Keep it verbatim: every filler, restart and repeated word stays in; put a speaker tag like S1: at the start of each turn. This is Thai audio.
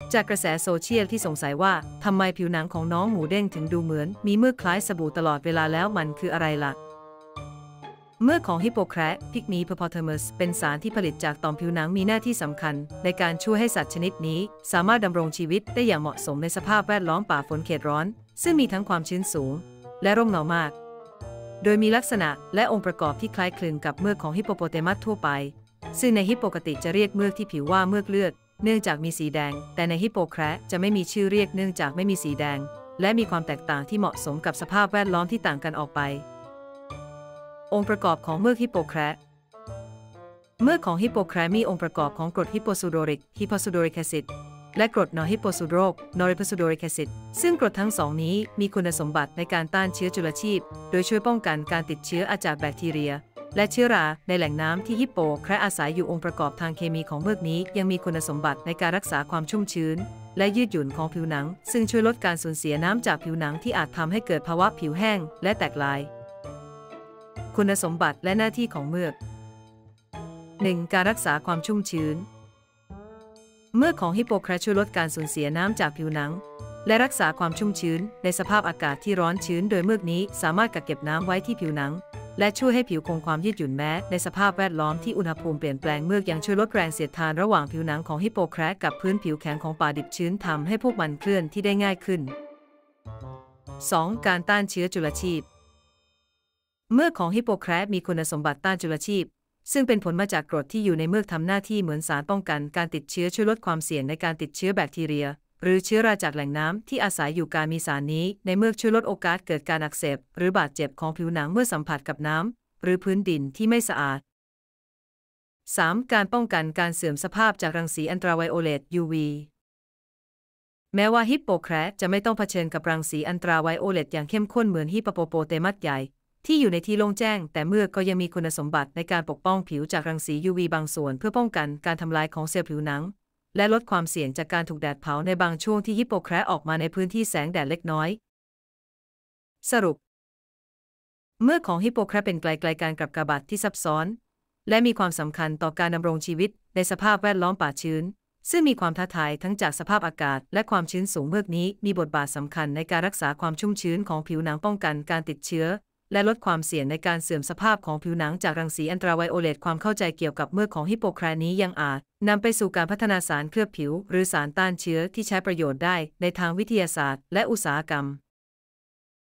S1: จากกระแสโซเชียลที่สงสัยว่าทำไมผิวหนังของน้องหมูเด้งถึงดูเหมือนมีเมือกคล้ายสบู่ตลอดเวลาแล้วมันคืออะไรล่ะเมือกของฮิปโปแคระพิกมีเพอร์พอเทมัสเป็นสารที่ผลิตจากต่อมผิวหนังมีหน้าที่สำคัญในการช่วยให้สัตว์ชนิดนี้สามารถดำรงชีวิตได้อย่างเหมาะสมในสภาพแวดล้อมป่าฝนเขตร้อนซึ่งมีทั้งความชื้นสูงและร่มเงามากโดยมีลักษณะและองค์ประกอบที่คล้ายคลึงกับเมือกของฮิปโปโปเตมัสทั่วไปซึ่งในฮิปโปปกติจะเรียกเมือกที่ผิวว่าเมือกเลือดเนื่องจากมีสีแดงแต่ในฮิปโปแคระจะไม่มีชื่อเรียกเนื่องจากไม่มีสีแดงและมีความแตกต่างที่เหมาะสมกับสภาพแวดล้อมที่ต่างกันออกไปองค์ประกอบของเมือกฮิปโปแคระเมือกของฮิปโปแคระมีองค์ประกอบของกรดฮิปโปซูโดริกฮิปโปซูโดริกแอซิดและกรดนอร์ฮิปโปซูโดรกนอร์ฮิปโปซูโดริกแอซิดซึ่งกรดทั้งสองนี้มีคุณสมบัติในการต้านเชื้อจุลชีพโดยช่วยป้องกันการติดเชื้อจากแบคทีเรียและเชื้อราในแหล่งน้ำที่ฮิปโปแคระอาศัยอยู่องค์ประกอบทางเคมีของเมือกนี้ยังมีคุณสมบัติในการรักษาความชุ่มชื้นและยืดหยุ่นของผิวหนังซึ่งช่วยลดการสูญเสียน้ำจากผิวหนังที่อาจทำให้เกิดภาวะผิวแห้งและแตกลายคุณสมบัติและหน้าที่ของเมือก หนึ่ง. การรักษาความชุ่มชื้นเมือกของฮิปโปแคระช่วยลดการสูญเสียน้ำจากผิวหนังและรักษาความชุ่มชื้นในสภาพอากาศที่ร้อนชื้นโดยเมือกนี้สามารถกักเก็บน้ำไว้ที่ผิวหนังและช่วยให้ผิวคงความยืดหยุ่นแม้ในสภาพแวดล้อมที่อุณหภูมิเปลี่ยนแปลงเมือกยังช่วยลดแรงเสียดทานระหว่างผิวหนังของฮิปโปแคระกับพื้นผิวแข็งของป่าดิบชื้นทำให้พวกมันเคลื่อนที่ได้ง่ายขึ้น สอง. การต้านเชื้อจุลชีพเมือกของฮิปโปแคระมีคุณสมบัติต้านจุลชีพซึ่งเป็นผลมาจากกรดที่อยู่ในเมือกทำหน้าที่เหมือนสารป้องกันการติดเชื้อช่วยลดความเสี่ยงในการติดเชื้อแบคทีเรียหรือเชื้อราจากแหล่งน้ำที่อาศัยอยู่การมีสารนี้ในเมือกช่วยลดโอกาสเกิดการอักเสบหรือบาดเจ็บของผิวหนังเมื่อสัมผัสกับน้ำหรือพื้นดินที่ไม่สะอาด สาม. การป้องกันการเสื่อมสภาพจากรังสีอัลตราไวโอเลต ยู วี แม้ว่าฮิปโปแคระจะไม่ต้องเผชิญกับรังสีอัลตราไวโอเลตอย่างเข้มข้นเหมือนฮิปโปโปเตมัสใหญ่ที่อยู่ในที่โล่งแจ้งแต่เมือกก็ยังมีคุณสมบัติในการปกป้องผิวจากรังสี ยู วี บางส่วนเพื่อป้องกันการทำลายของเซลล์ผิวหนังและลดความเสี่ยงจากการถูกแดดเผาในบางช่วงที่ฮิปโปแคระออกมาในพื้นที่แสงแดดเล็กน้อยสรุปเมือกของฮิปโปแคระเป็นไกลๆการกลับกบัดที่ซับซ้อนและมีความสำคัญต่อการดำรงชีวิตในสภาพแวดล้อมป่าชื้นซึ่งมีความท้าทายทั้งจากสภาพอากาศและความชื้นสูงเมือกนี้มีบทบาทสำคัญในการรักษาความชุ่มชื้นของผิวหนังป้องกันการติดเชื้อและลดความเสี่ยงในการเสื่อมสภาพของผิวหนังจากรังสีอัลตราไวโอเลตความเข้าใจเกี่ยวกับเมือกของฮิปโปแคระนี้ยังอาจนำไปสู่การพัฒนาสารเคลือบผิวหรือสารต้านเชื้อที่ใช้ประโยชน์ได้ในทางวิทยาศาสตร์และอุตสาหกรรม